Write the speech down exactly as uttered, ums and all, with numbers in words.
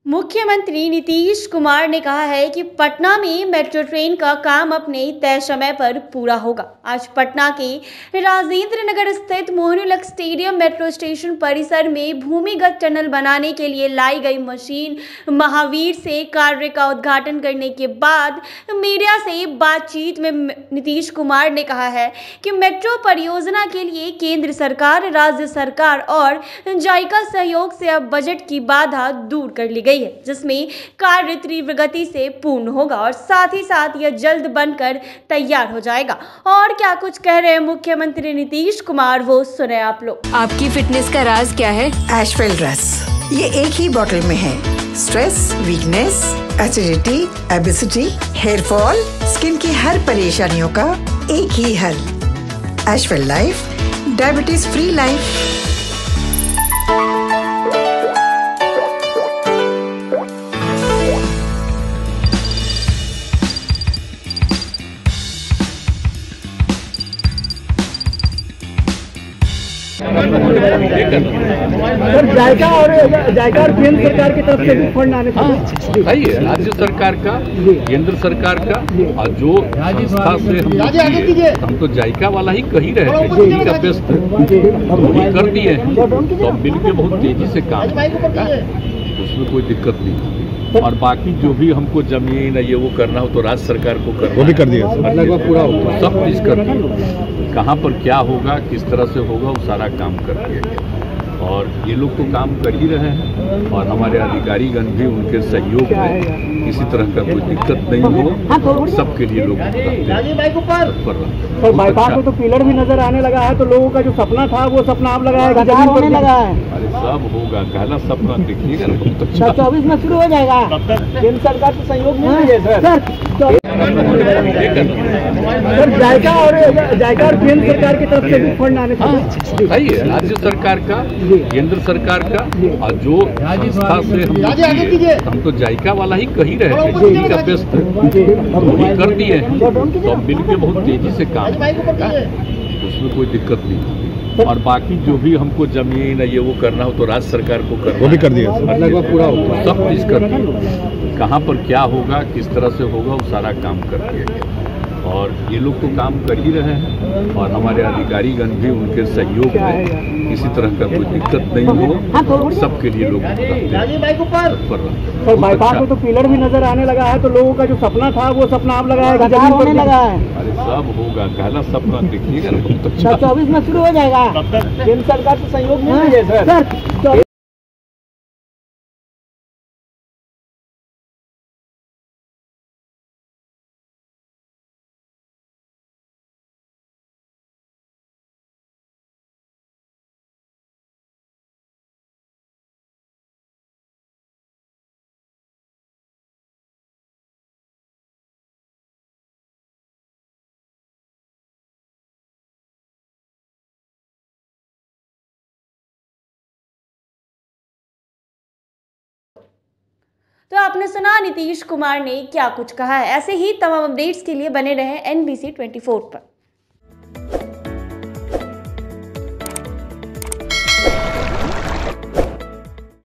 मुख्यमंत्री नीतीश कुमार ने कहा है कि पटना में मेट्रो ट्रेन का काम अपने तय समय पर पूरा होगा। आज पटना के राजेंद्र नगर स्थित मोहनुलक स्टेडियम मेट्रो स्टेशन परिसर में भूमिगत टनल बनाने के लिए लाई गई मशीन महावीर से कार्य का उद्घाटन करने के बाद मीडिया से बातचीत में नीतीश कुमार ने कहा है कि मेट्रो परियोजना के लिए केंद्र सरकार, राज्य सरकार और जायका सहयोग से अब बजट की बाधा दूर कर ली गई है, जिसमें कार्य तीव्र गति से पूर्ण होगा और साथ ही साथ यह जल्द बनकर तैयार हो जाएगा। और क्या कुछ कह रहे हैं मुख्यमंत्री नीतीश कुमार, वो सुने आप लोग। आपकी फिटनेस का राज क्या है? एशवेल ड्रेस, ये एक ही बॉटल में है। Stress, weakness, acidity, obesity, hair fall, skin की हर परेशानियों का एक ही हल। Ashwell life, diabetes free life. Sir, जायका और जायका और केंद्र सरकार की तरफ से भी फंड आने चाहिए। सही है, राज्य सरकार का, केंद्र सरकार का, और जो संस्था से हम हम तो जायका वाला ही कही रहे थे, का बेस्ट वही कर दिए हैं, तो मिल के बहुत तेजी से काम करता है, उसमें कोई दिक्कत नहीं। और बाकी जो भी हमको जमीन ये वो करना हो तो राज्य सरकार को करना, वो भी कर दिया, लगभग पूरा होगा, सब चीज कर दिया। कहाँ पर क्या होगा, किस तरह से होगा, वो सारा काम कर दिया गया। और ये लोग तो काम कर ही रहे हैं, और हमारे अधिकारीगण भी उनके सहयोग में किसी तरह का कोई दिक्कत नहीं हो, सबके लिए लोग तो बाईपास में तो पिलर भी नजर आने लगा है, तो लोगों का जो सपना था वो सपना आप लगाया होने लगा है। अरे सब होगा, कहना सपना देखिएगा ना, चौबीस में शुरू हो जाएगा। केंद्र सरकार से सहयोग मिल रही है सर। सर, जायका और जायका और केंद्र सरकार की तरफ से भी फंड आने चाहिए। सही है, राज्य सरकार का, केंद्र सरकार का, और जो संस्था से हम हम तो जायका वाला ही कही रहे थे, का बेस्ट वही कर दिए हैं, तो मिल के बहुत तेजी से काम करता है, उसमें कोई दिक्कत नहीं। और बाकी जो भी हमको जमीन ये वो करना हो तो राज्य सरकार को करना, वो भी कर दिया, लगभग पूरा होगा, सब चीज कर दिया। कहाँ पर क्या होगा, किस तरह से होगा, वो सारा काम कर दिया गया। और ये लोग तो काम कर ही रहे हैं, और हमारे अधिकारीगण भी उनके सहयोग में किसी तरह का कोई दिक्कत नहीं हो, सबके लिए लोग सर, बाईपास में तो पिलर भी नजर आने लगा है, तो लोगों का जो सपना था वो सपना आप लगाया होने लगा है। अरे सब होगा, कहना सपना देखिएगा ना, चौबीस में शुरू हो जाएगा। केंद्र सरकार से सहयोग मिल रही है सर। तो आपने सुना नीतीश कुमार ने क्या कुछ कहा है। ऐसे ही तमाम अपडेट्स के लिए बने रहें N B C twenty four पर।